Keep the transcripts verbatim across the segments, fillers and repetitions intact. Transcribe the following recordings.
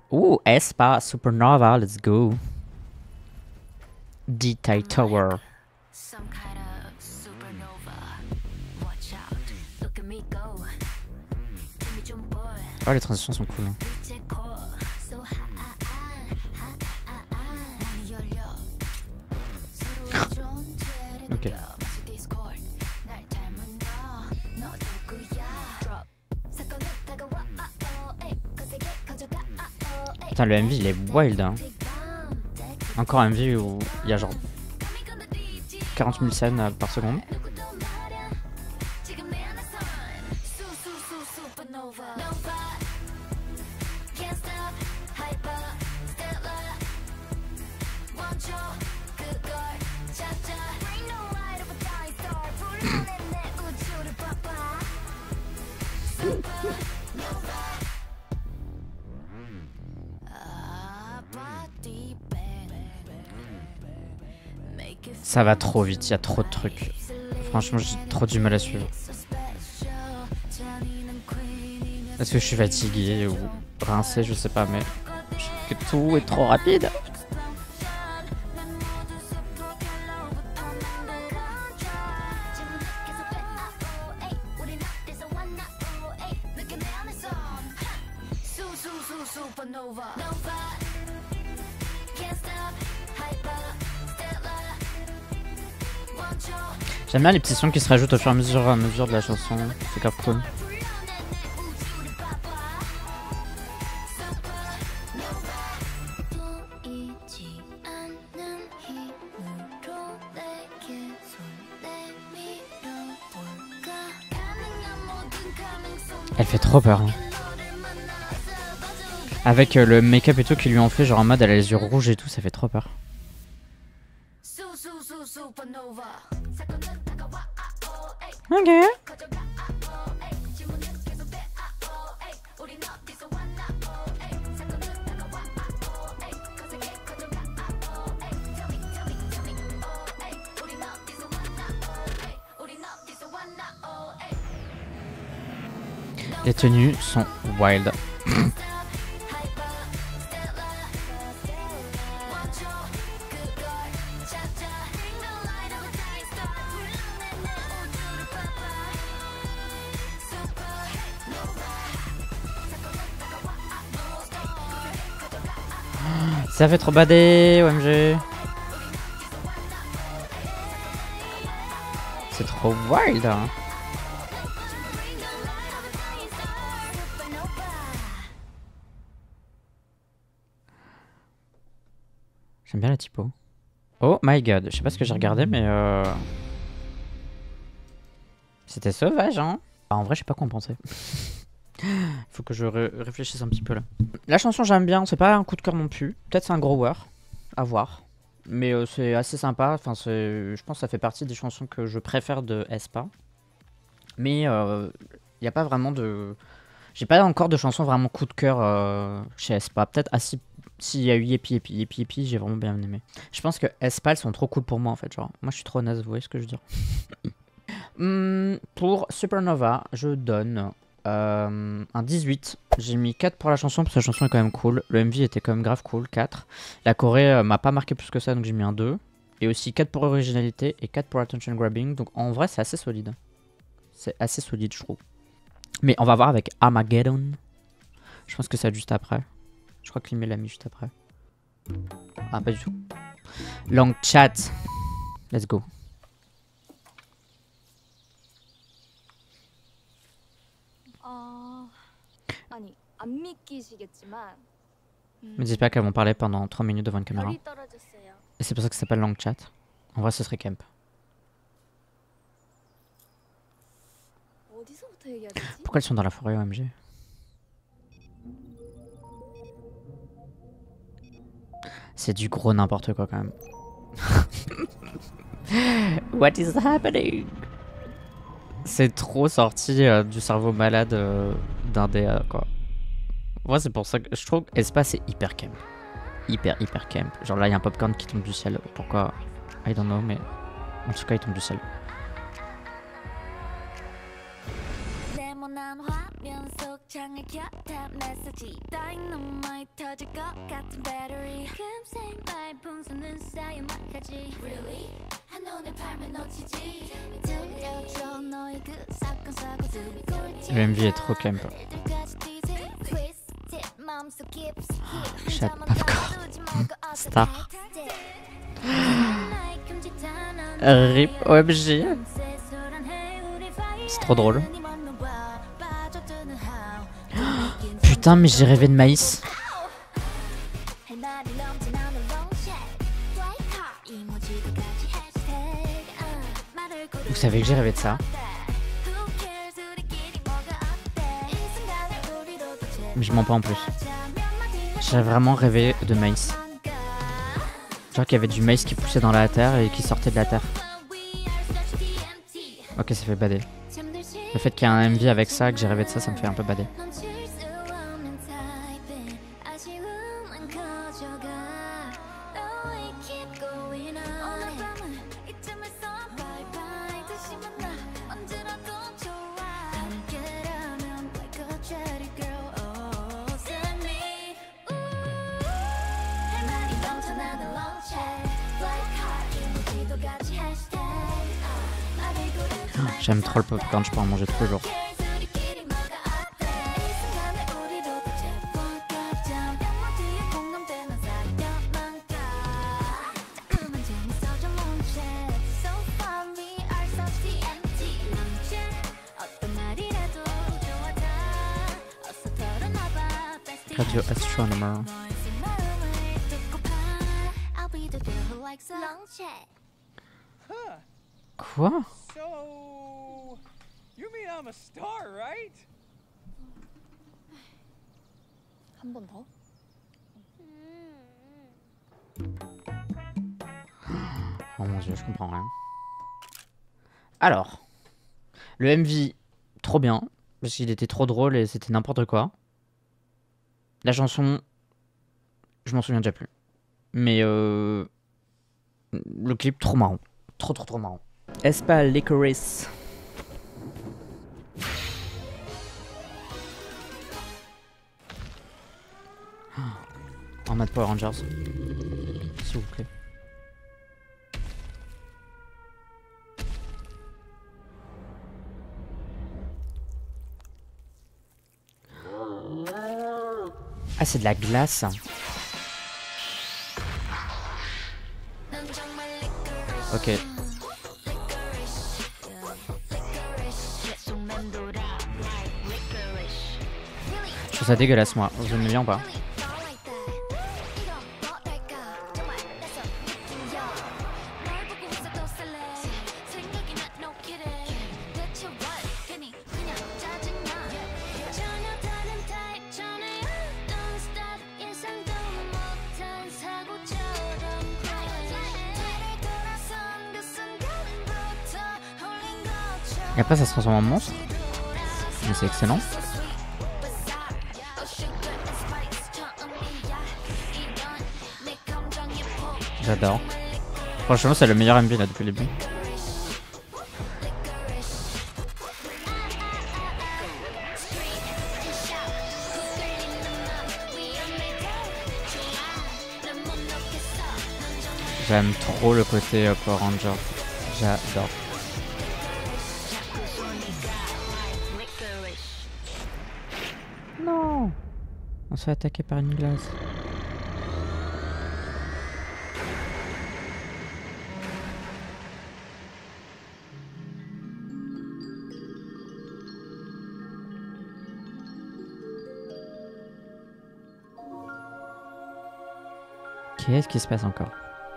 Ouh, aespa, Supernova, let's go. D-Tie Tower. Oh, les transitions sont cool. Hein. Ok. Putain, le M V il est wild. Hein. Encore un M V où il y a genre quarante mille scènes par seconde. Ça va trop vite, il y a trop de trucs. Franchement, j'ai trop du mal à suivre. Est-ce que je suis fatigué ou rincé, je sais pas, mais je trouve que tout est trop rapide. J'aime bien les petits sons qui se rajoutent au fur et à mesure, à mesure de la chanson, c'est grave cool. Elle fait trop peur. Hein. Avec euh, le make-up et tout qu'ils lui ont fait, genre en mode elle a les yeux rouges et tout, ça fait trop peur. Ok. Les tenues sont wild. Ça fait trop bader, O M G. C'est trop wild. Hein. J'aime bien la typo. Oh my god, je sais pas ce que j'ai regardé, mais euh... c'était sauvage, hein. Ah, en vrai, je sais pas quoi en penser. Faut que je ré réfléchisse un petit peu là. La chanson, j'aime bien, c'est pas un coup de cœur non plus. Peut-être c'est un grower, à voir. Mais euh, c'est assez sympa. Enfin, je pense que ça fait partie des chansons que je préfère de aespa. Mais il euh, n'y a pas vraiment de... J'ai pas encore de chansons vraiment coup de cœur euh, chez aespa. Peut-être ah, si, s'il y a eu Yepi Yepi Yepi Yepi, j'ai vraiment bien aimé. Je pense que aespa, elles sont trop cool pour moi en fait. Genre, moi je suis trop naze, vous voyez ce que je veux dire. hum, Pour Supernova, je donne euh, un dix-huit. J'ai mis quatre pour la chanson parce que la chanson est quand même cool. Le M V était quand même grave cool, quatre. La Corée euh, m'a pas marqué plus que ça, donc j'ai mis un deux. Et aussi quatre pour originalité et quatre pour attention grabbing. Donc en vrai, c'est assez solide. C'est assez solide, je trouve. Mais on va voir avec Armageddon. Je pense que c'est juste après. Je crois que l'email l'a mis juste après. Ah, pas du tout. Long chat. Let's go. Me dis pas qu'elles vont parler pendant trois minutes devant une caméra. Et c'est pour ça que ça s'appelle long chat. En vrai, ce serait camp. Pourquoi elles sont dans la forêt O M G? C'est du gros n'importe quoi quand même. What is happening? C'est trop sorti euh, du cerveau malade euh, d'un D A quoi. Moi c'est pour ça que je trouve que aespa c'est hyper camp. Hyper hyper camp. Genre là il y a un popcorn qui tombe du ciel. Pourquoi? I don't know mais en tout cas il tombe du ciel. Le M V est trop camp. Chat Popcorn. Star. Rip O M G. C'est trop drôle. Putain, mais j'ai rêvé de Maïs. Vous savez que j'ai rêvé de ça? Mais je mens pas en plus. J'ai vraiment rêvé de maïs. Genre qu'il y avait du maïs qui poussait dans la terre et qui sortait de la terre. Ok, ça fait bader. Le fait qu'il y ait un M V avec ça, que j'ai rêvé de ça, ça me fait un peu bader. J'aime trop le popcorn, je peux en manger tous les jours. Radio Astronomer. Quoi? So, you mean I'm a star, right? 한 번 더? Oh mon dieu, je comprends rien. Alors, le M V, trop bien, parce qu'il était trop drôle et c'était n'importe quoi. La chanson, je m'en souviens déjà plus. Mais euh, le clip, trop marrant. Trop trop trop marrant. Espa Licorice. En mode Power Rangers. S'il vous plaît. Ah, c'est de la glace. Ok. Je trouve ça dégueulasse, moi. Vous aimez bien ou pas? Et après ça se transforme en monstre. Mais c'est excellent. J'adore. Franchement c'est le meilleur M V là depuis le début. J'aime trop le côté euh, Power Ranger. J'adore. Non, on se fait attaquer par une glace. Qu'est-ce qui se passe encore?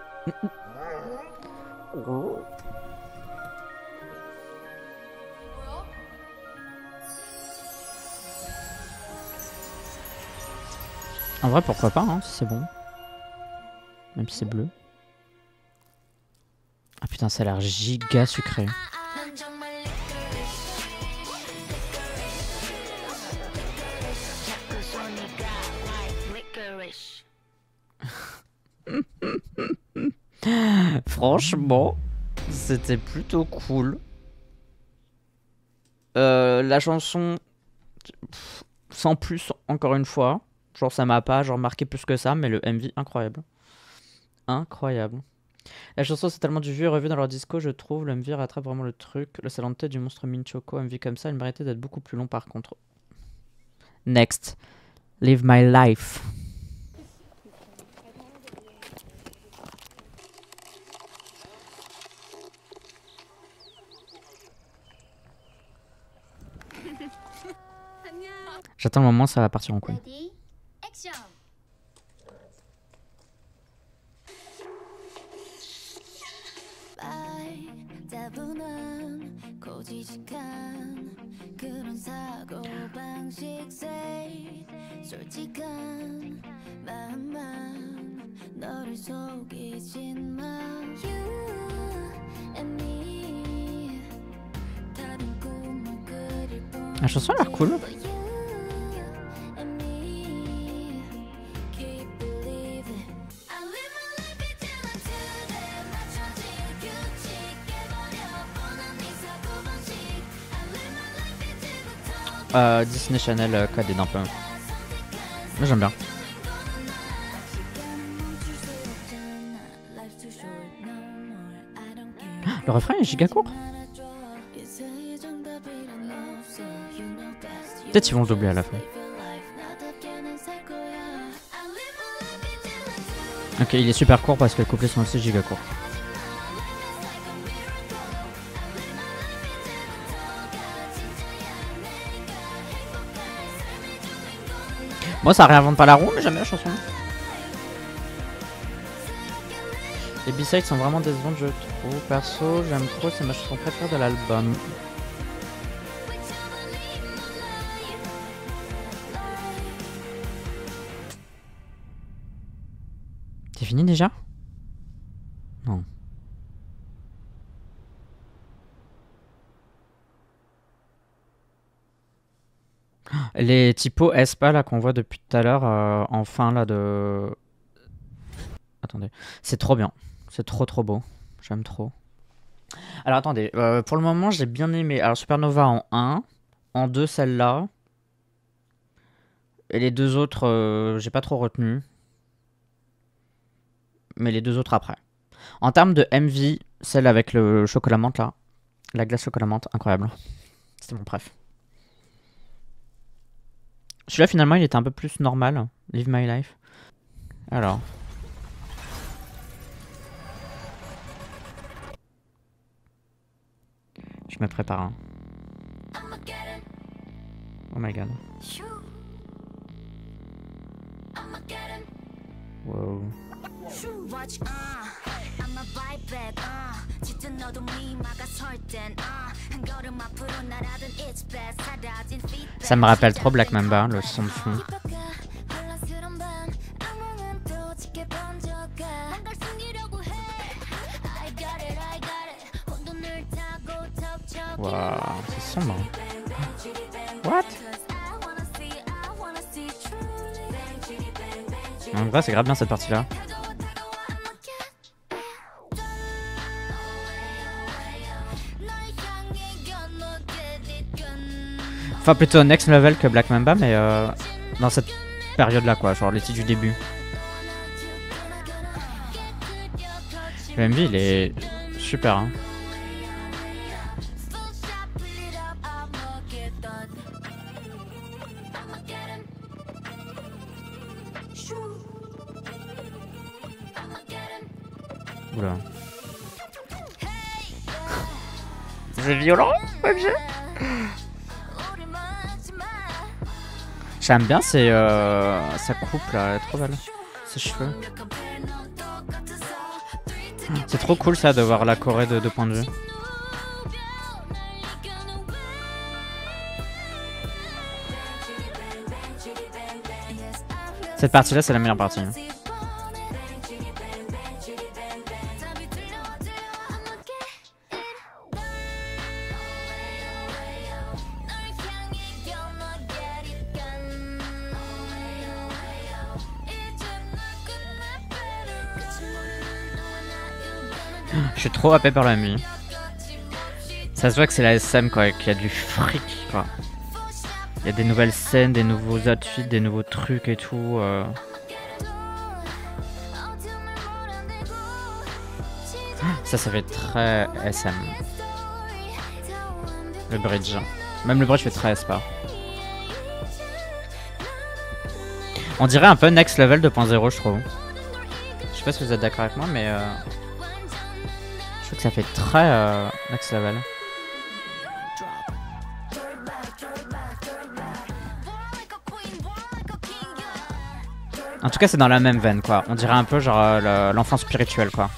En vrai, pourquoi pas, hein, si c'est bon. Même si c'est bleu. Ah putain, ça a l'air giga sucré. Franchement, c'était plutôt cool. Euh, la chanson, Pff, sans plus, encore une fois. Genre, ça m'a pas genre marqué plus que ça, mais le M V, incroyable. Incroyable. La chanson, c'est tellement du vu et revu dans leur disco, je trouve. Le M V rattrape vraiment le truc. Le salon de tête du monstre Minchoko, M V comme ça, il méritait d'être beaucoup plus long par contre. Next. Live my life. J'attends le moment où ça va partir en couille. Ready, action. La chanson a l'air cool. Euh, Disney Channel euh, codé un peu. Mais j'aime bien. Le refrain est giga court. Peut-être qu'ils vont le doubler à la fin. Ok, il est super court parce que le couplet sont aussi giga court. Moi ça réinvente pas la roue mais j'aime bien la chanson. Les B-sides sont vraiment décevantes je trouve. Perso j'aime trop, c'est ma chanson préférée de l'album. C'est fini déjà? Non. Les typos S P A là qu'on voit depuis tout à l'heure euh, en fin là de... Attendez. C'est trop bien. C'est trop trop beau. J'aime trop. Alors attendez. Euh, pour le moment j'ai bien aimé. Alors Supernova en un. En deux celle-là. Et les deux autres euh, j'ai pas trop retenu. Mais les deux autres après. En termes de M V, celle avec le chocolat menthe là. La glace chocolat menthe, incroyable. C'était mon préf. Celui-là finalement il était un peu plus normal. Live my life. Alors. Je me prépare. Hein. Oh my god. Wow. Ça me rappelle trop Black Mamba, le son de fond. Waouh, c'est sombre. What? En vrai, c'est grave bien cette partie-là. Enfin, plutôt next level que Black Mamba, mais euh, dans cette période-là, quoi. Genre les titres du début. Le M V, il est super, hein. Oula. C'est violent, M G. J'aime bien ses, euh, sa coupe là, elle est trop belle. Ses cheveux. C'est trop cool ça de voir la Corée de deux points de vue. Cette partie là c'est la meilleure partie. Je suis trop happé par la nuit. Ça se voit que c'est la S M quoi, qu'il y a du fric quoi. Il y a des nouvelles scènes, des nouveaux outfits, des nouveaux trucs et tout. Euh... Ça, ça fait très S M. Le bridge. Même le bridge fait très S P A. On dirait un peu Next Level deux point zéro, je trouve. Je sais pas si vous êtes d'accord avec moi, mais euh... je trouve que ça fait très euh, Next Level. En tout cas, c'est dans la même veine, quoi. On dirait un peu genre euh, l'enfant spirituel, quoi.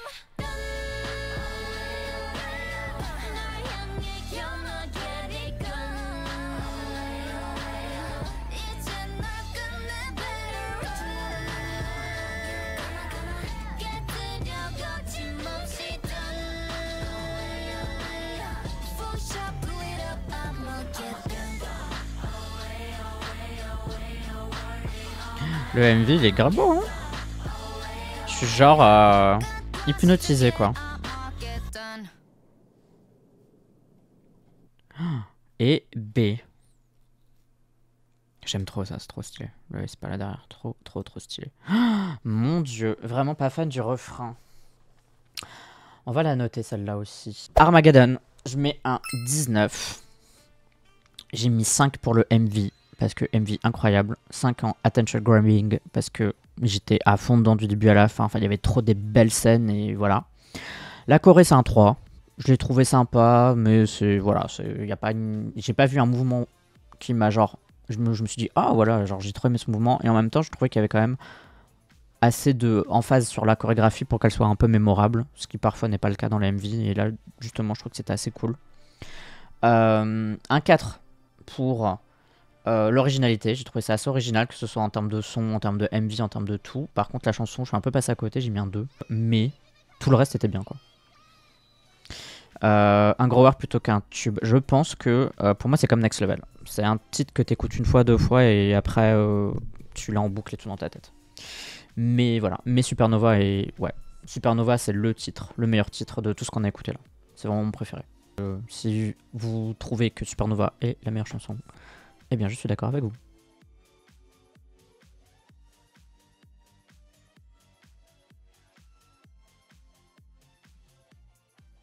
Le M V, il est grave beau, hein. Je suis genre euh, hypnotisé, quoi. Et B. J'aime trop ça, c'est trop stylé. Le c'est pas là derrière, trop, trop, trop stylé. Mon dieu, vraiment pas fan du refrain. On va la noter celle-là aussi. Armageddon, je mets un dix-neuf. J'ai mis cinq pour le M V. Parce que M V incroyable, cinq en attention grabbing, parce que j'étais à fond dedans du début à la fin, enfin il y avait trop des belles scènes et voilà. La Corée c'est un trois, je l'ai trouvé sympa, mais c'est voilà, il y a pas une... j'ai pas vu un mouvement qui m'a genre, je me, je me suis dit ah voilà, genre j'ai trop aimé ce mouvement, et en même temps je trouvais qu'il y avait quand même assez de emphase sur la chorégraphie pour qu'elle soit un peu mémorable, ce qui parfois n'est pas le cas dans la M V, et là justement je trouve que c'était assez cool. Euh, un quatre pour... Euh, l'originalité, j'ai trouvé ça assez original, que ce soit en termes de son, en termes de M V, en termes de tout. Par contre, la chanson, je suis un peu passé à côté, j'ai mis un deux. Mais tout le reste était bien, quoi. Euh, un grower plutôt qu'un tube. Je pense que euh, pour moi, c'est comme Next Level. C'est un titre que t'écoutes une fois, deux fois, et après, euh, tu l'as en boucle et tout dans ta tête. Mais voilà. Mais Supernova est. Ouais. Supernova, c'est le titre, le meilleur titre de tout ce qu'on a écouté là. C'est vraiment mon préféré. Euh, si vous trouvez que Supernova est la meilleure chanson, eh bien, je suis d'accord avec vous.